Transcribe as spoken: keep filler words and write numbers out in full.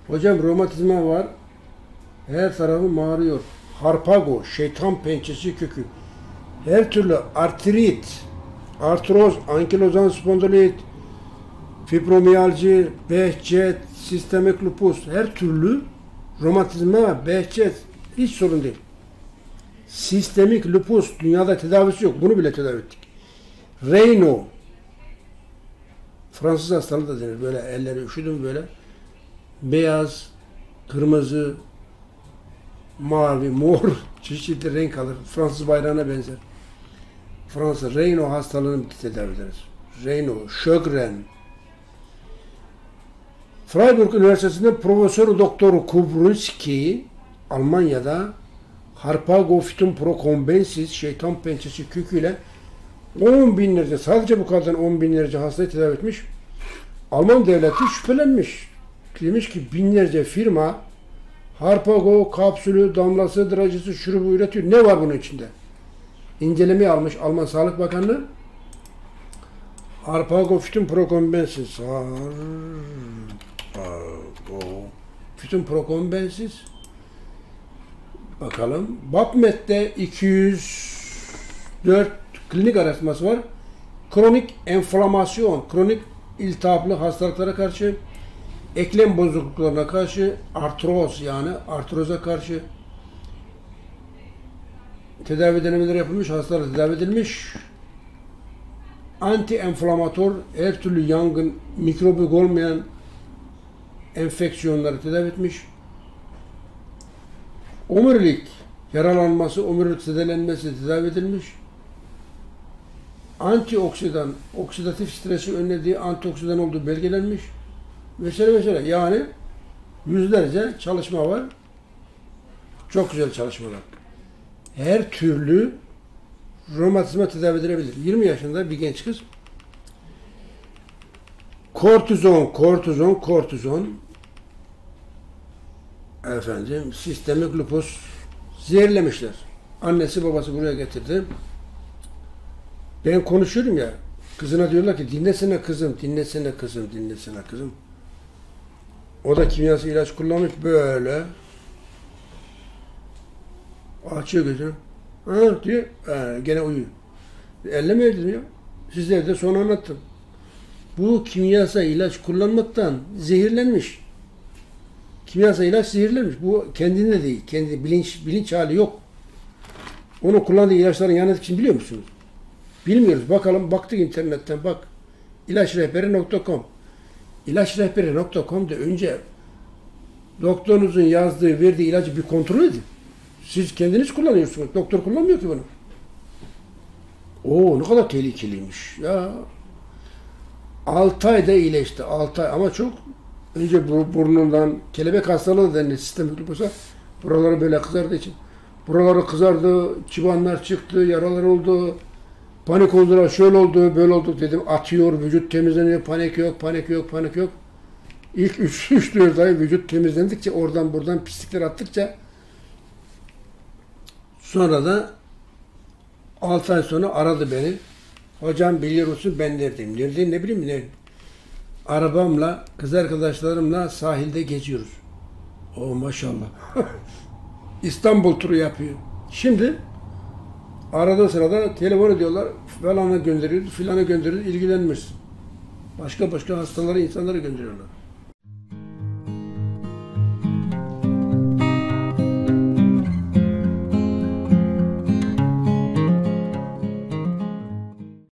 Hocam romatizma var. Her tarafım ağrıyor. Harpago, şeytan pençesi kökü. Her türlü artrit, artroz, ankilozan spondilit, fibromiyalji, Behçet, sistemik lupus, her türlü romatizma, Behçet hiç sorun değil. Sistemik lupus dünyada tedavisi yok. Bunu bile tedavi ettik. Raynaud, Fransız hastalığı da denir. Böyle elleri üşüdüm böyle. Beyaz, kırmızı, mavi, mor çeşitli renk alır. Fransız bayrağına benzer. Fransa Raynaud hastalığını tedavi ederiz. Raynaud, Sjögren. Freiburg Üniversitesi'nde Profesör Doktor Kubrunski Almanya'da Harpago Phytum procombensis şeytan pençesi köküyle on binlerce, sadece bu kadar on binlerce hastayı tedavi etmiş. Alman devleti şüphelenmiş. Demiş ki binlerce firma Harpago kapsülü, damlası, dracısı, şurubu üretiyor. Ne var bunun içinde? İncelemeye almış Alman Sağlık Bakanlığı. Harpago Phytum procombensis. Harpago Phytum procombensis. Bakalım. PubMed'de iki yüz dört klinik araştırması var. Kronik enflamasyon, kronik iltihaplı hastalıklara karşı, eklem bozukluklarına karşı, artroz yani artroza karşı tedavi denemeleri yapılmış, hastalar tedavi edilmiş. Anti-enflamatör, her türlü yangın, mikrobik olmayan enfeksiyonları tedavi etmiş. Omurilik yaralanması, omurilik zedelenmesi tedavi edilmiş. Antioksidan, oksidatif stresi önlediği antioksidan olduğu belgelenmiş. Vesaire vesaire. Yani yüzlerce çalışma var. Çok güzel çalışmalar. Her türlü romatizma tedavi edilebilir. yirmi yaşında bir genç kız. Kortizon, kortizon, kortizon. Efendim, sistemik lupus zehirlemişler. Annesi babası buraya getirdi. Ben konuşuyorum ya, kızına diyorlar ki dinlesene kızım, dinlesene kızım, dinlesene kızım. O da kimyasal ilaç kullanmış böyle. Açıyor gözünü. Ha diyor, ha, gene uyuyor. Elleme dedim ya. Sizlere de sonra anlattım. Bu kimyasal ilaç kullanmaktan zehirlenmiş. Kimyasal ilaç zehirlenmiş. Bu kendinde değil. Kendi bilinç bilinç hali yok. Onu kullandığı ilaçların yan etkisini biliyor musunuz? Bilmiyoruz. Bakalım baktık internetten bak. ilaçrehberi nokta com ilaçrehberi nokta com'da önce doktorunuzun yazdığı, verdiği ilacı bir kontrol edin. Siz kendiniz kullanıyorsunuz. Doktor kullanmıyor ki bunu. Oo ne kadar tehlikeliymiş. Ya altı ayda iyileşti. altı ay ama çok önce burnundan kelebek hastalığı denilen sistemik lupusa buraları böyle kızardığı için buraları kızardı, çıbanlar çıktı, yaralar oldu. Panik oldular, şöyle oldu, böyle oldu dedim. Atıyor, vücut temizleniyor, panik yok, panik yok, panik yok. İlk üç dört ay vücut temizlendikçe, oradan buradan pislikler attıkça sonra da altı ay sonra aradı beni. Hocam biliyor musun ben neredeyim? Neredeyim ne bileyim ne? Arabamla, kız arkadaşlarımla sahilde geziyoruz. Oh maşallah. İstanbul turu yapıyor. Şimdi arada sırada telefon ediyorlar, falana gönderiyoruz, filana gönderiyoruz, ilgilenmişsin. Başka başka hastaları, insanları gönderiyorlar.